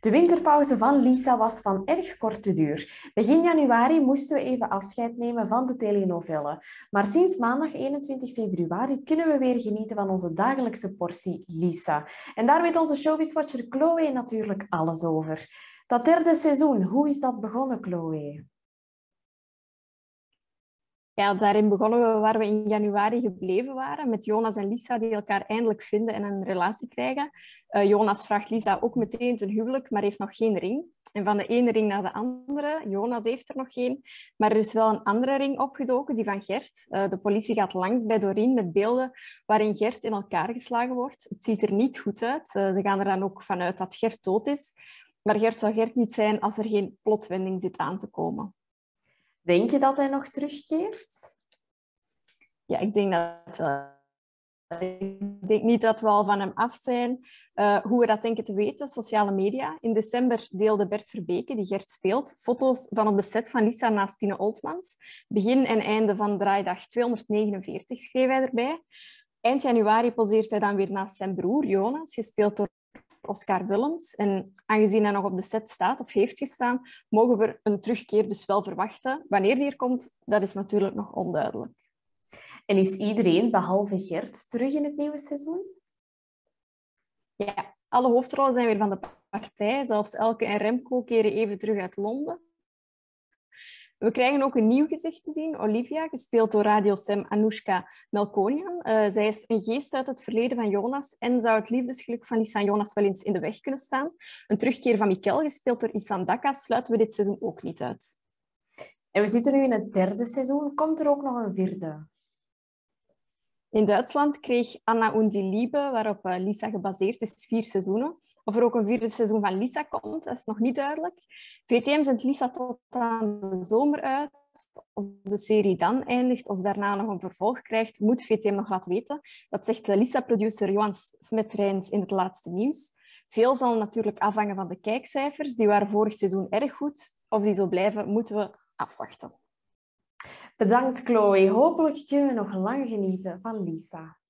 De winterpauze van Lisa was van erg korte duur. Begin januari moesten we even afscheid nemen van de telenovelle. Maar sinds maandag 21 februari kunnen we weer genieten van onze dagelijkse portie Lisa. En daar weet onze showbiz-watcher Chloe natuurlijk alles over. Dat derde seizoen, hoe is dat begonnen, Chloe? Ja, daarin begonnen we waar we in januari gebleven waren, met Jonas en Lisa die elkaar eindelijk vinden en een relatie krijgen. Jonas vraagt Lisa ook meteen ten huwelijk, maar heeft nog geen ring. En van de ene ring naar de andere, Jonas heeft er nog geen, maar er is wel een andere ring opgedoken, die van Gert. De politie gaat langs bij Doreen met beelden waarin Gert in elkaar geslagen wordt. Het ziet er niet goed uit. Ze gaan er dan ook vanuit dat Gert dood is. Maar Gert zou Gert niet zijn als er geen plotwending zit aan te komen. Denk je dat hij nog terugkeert? Ja, ik denk dat ik denk niet dat we al van hem af zijn. Hoe we dat denken te weten, sociale media. In december deelde Bert Verbeke, die Gert speelt, foto's van op de set van Lisa naast Tine Oltmans. Begin en einde van draaidag 249 schreef hij erbij. Eind januari poseert hij dan weer naast zijn broer Jonas, gespeeld door Oscar Willems. En aangezien hij nog op de set staat of heeft gestaan, mogen we een terugkeer dus wel verwachten. Wanneer die er komt, dat is natuurlijk nog onduidelijk. En is iedereen, behalve Gert, terug in het nieuwe seizoen? Ja, alle hoofdrollen zijn weer van de partij. Zelfs Elke en Remco keren even terug uit Londen. We krijgen ook een nieuw gezicht te zien, Olivia, gespeeld door Radio Sam Anoushka Melkonian. Zij is een geest uit het verleden van Jonas en zou het liefdesgeluk van Lisa en Jonas wel eens in de weg kunnen staan. Een terugkeer van Mikkel, gespeeld door Isan Daka, sluiten we dit seizoen ook niet uit. En we zitten nu in het derde seizoen. Komt er ook nog een vierde? In Duitsland kreeg Anna und die Liebe, waarop Lisa gebaseerd is, 4 seizoenen. Of er ook een vierde seizoen van Lisa komt, dat is nog niet duidelijk. VTM zendt Lisa tot aan de zomer uit. Of de serie dan eindigt of daarna nog een vervolg krijgt, moet VTM nog laten weten. Dat zegt de Lisa-producer Johan Smet-Rijns in het laatste nieuws. Veel zal natuurlijk afhangen van de kijkcijfers. Die waren vorig seizoen erg goed. Of die zo blijven, moeten we afwachten. Bedankt, Chloe. Hopelijk kunnen we nog lang genieten van Lisa.